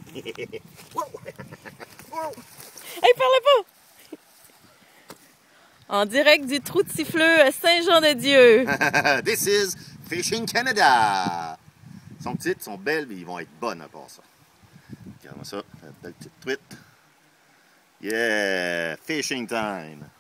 Hey, parle pas! En direct du trou de Siffleux à Saint-Jean-de-Dieu. This is Fishing Canada. Ils sont petites, ils sont belles, mais ils vont être bonnes à part ça. Regarde-moi ça, la belle petite truite. Yeah, fishing time.